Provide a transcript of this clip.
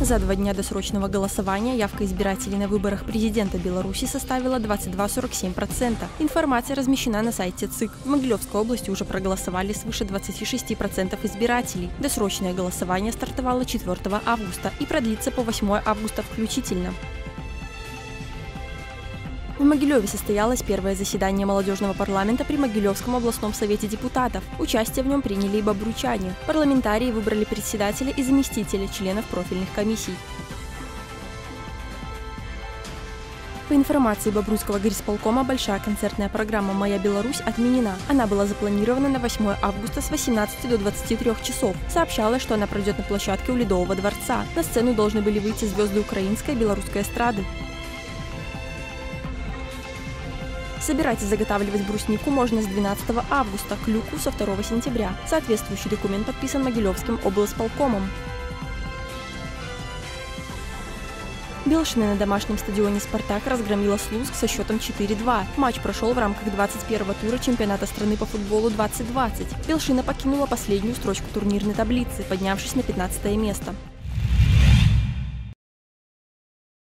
За 2 дня досрочного голосования явка избирателей на выборах президента Беларуси составила 22,47%. Информация размещена на сайте ЦИК. В Могилевской области уже проголосовали свыше 26% избирателей. Досрочное голосование стартовало 4 августа и продлится по 8 августа включительно. В Могилеве состоялось первое заседание молодежного парламента при Могилевском областном совете депутатов. Участие в нем приняли и бобруйчане. Парламентарии выбрали председателя и заместителя членов профильных комиссий. По информации Бобруйского горисполкома, большая концертная программа «Моя Беларусь» отменена. Она была запланирована на 8 августа с 18 до 23 часов. Сообщалось, что она пройдет на площадке у Ледового дворца. На сцену должны были выйти звезды украинской и белорусской эстрады. Собирать и заготавливать бруснику можно с 12 августа, клюкву со 2 сентября. Соответствующий документ подписан Могилевским облсполкомом. Белшина на домашнем стадионе «Спартак» разгромила Слуцк со счетом 4-2. Матч прошел в рамках 21-го тура чемпионата страны по футболу 2020. Белшина покинула последнюю строчку турнирной таблицы, поднявшись на 15 место.